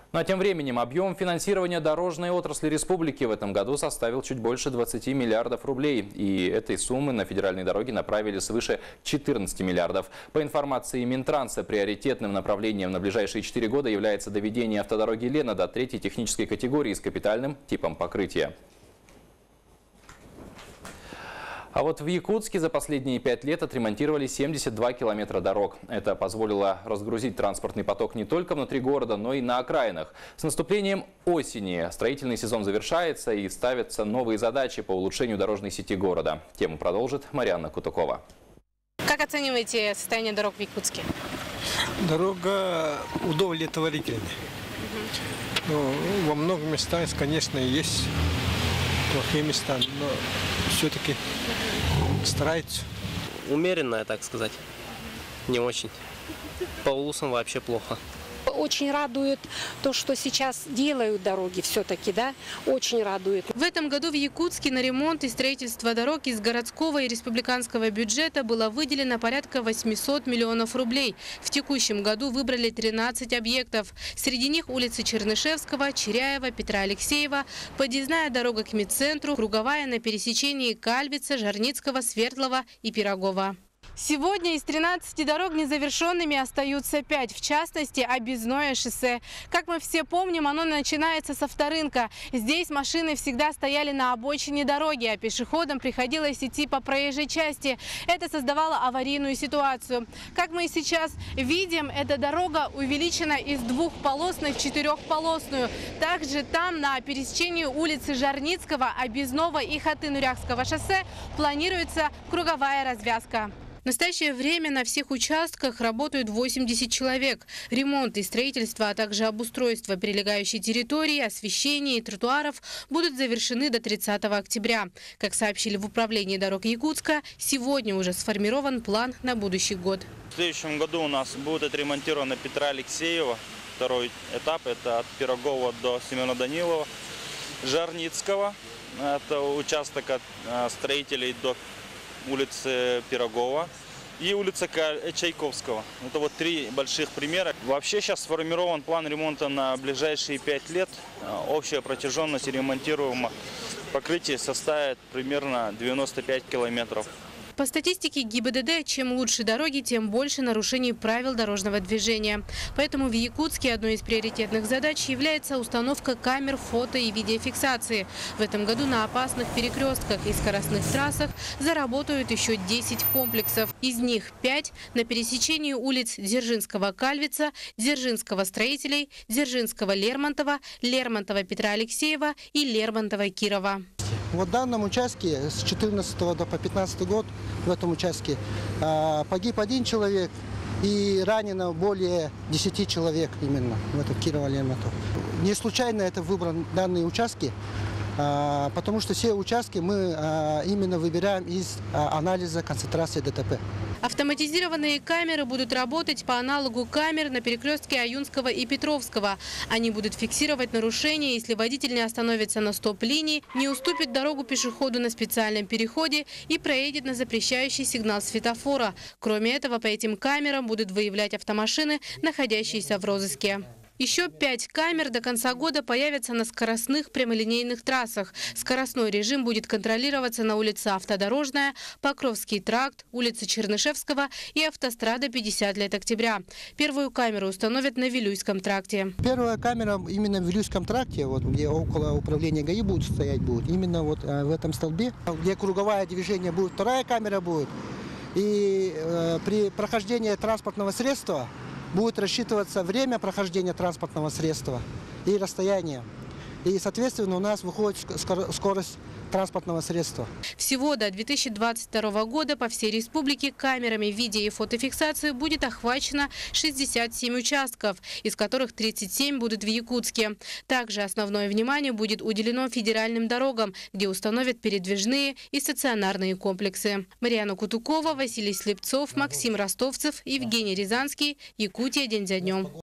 Ну а тем временем объем финансирования дорожной отрасли республики в этом году составил чуть больше 20 миллиардов рублей. И этой суммы на федеральные дороги направили свыше 14 миллиардов. По информации Минтранса, приоритетным направлением на ближайшие 4 года является доведение автодороги Лена до 3-й технической категории с капитальным типом покрытия. А вот в Якутске за последние 5 лет отремонтировали 72 километра дорог. Это позволило разгрузить транспортный поток не только внутри города, но и на окраинах. С наступлением осени строительный сезон завершается и ставятся новые задачи по улучшению дорожной сети города. Тему продолжит Марьяна Кутукова. Как оцениваете состояние дорог в Якутске? Дорога удовлетворительная. Но во многих местах, конечно, есть плохие места, но все-таки стараются. Умеренная, так сказать. Не очень. По улусам вообще плохо. Очень радует то, что сейчас делают дороги все-таки, да, очень радует. В этом году в Якутске на ремонт и строительство дорог из городского и республиканского бюджета было выделено порядка 800 миллионов рублей. В текущем году выбрали 13 объектов. Среди них улицы Чернышевского, Черяева, Петра Алексеева, подъездная дорога к медцентру, круговая на пересечении Кальвица, Жарницкого, Свердлова и Пирогова. Сегодня из 13 дорог незавершенными остаются 5, в частности, объездное шоссе. Как мы все помним, оно начинается со Вторынка. Здесь машины всегда стояли на обочине дороги, а пешеходам приходилось идти по проезжей части. Это создавало аварийную ситуацию. Как мы сейчас видим, эта дорога увеличена из двухполосной в четырехполосную. Также там на пересечении улицы Жарницкого, Объездного и Хаты-Нурякского шоссе планируется круговая развязка. В настоящее время на всех участках работают 80 человек. Ремонт и строительство, а также обустройство прилегающей территории, освещение и тротуаров будут завершены до 30 октября. Как сообщили в управлении дорог Якутска, сегодня уже сформирован план на будущий год. В следующем году у нас будет отремонтирована Петра Алексеева. Второй этап – это от Пирогова до Семена Данилова. Жарницкого – это участок от строителей до улицы Пирогова и улица Чайковского. Это вот 3 больших примера. Вообще сейчас сформирован план ремонта на ближайшие 5 лет. Общая протяженность ремонтируемого покрытия составит примерно 95 километров. По статистике ГИБДД, чем лучше дороги, тем больше нарушений правил дорожного движения. Поэтому в Якутске одной из приоритетных задач является установка камер фото- и видеофиксации. В этом году на опасных перекрестках и скоростных трассах заработают еще 10 комплексов. Из них 5 на пересечении улиц Дзержинского-Кальвица, Дзержинского-Строителей, Дзержинского-Лермонтова, Лермонтова-Петра Алексеева и Лермонтова-Кирова. Вот в данном участке с 2014 по 2015 год в этом участке погиб 1 человек и ранено более 10 человек именно в этом Кирово-Лермонтов. Не случайно это выбран данные участки, потому что все участки мы именно выбираем из анализа концентрации ДТП. Автоматизированные камеры будут работать по аналогу камер на перекрестке Аюнского и Петровского. Они будут фиксировать нарушения, если водитель не остановится на стоп-линии, не уступит дорогу пешеходу на специальном переходе и проедет на запрещающий сигнал светофора. Кроме этого, по этим камерам будут выявлять автомашины, находящиеся в розыске. Еще 5 камер до конца года появятся на скоростных прямолинейных трассах. Скоростной режим будет контролироваться на улице Автодорожная, Покровский тракт, улица Чернышевского и автострада 50 лет октября. Первую камеру установят на Вилюйском тракте. Первая камера именно в Вилюйском тракте, вот, где около управления ГАИ будет стоять, именно вот в этом столбе, где круговое движение будет, вторая камера будет. И при прохождении транспортного средства будет рассчитываться время прохождения транспортного средства и расстояние. И, соответственно, у нас выходит скорость транспортного средства. Всего до 2022 года по всей республике камерами видео- и фотофиксации будет охвачено 67 участков, из которых 37 будут в Якутске. Также основное внимание будет уделено федеральным дорогам, где установят передвижные и стационарные комплексы. Марьяна Кутукова, Василий Слепцов, Максим Ростовцев, Евгений Рязанский. Якутия день за днем.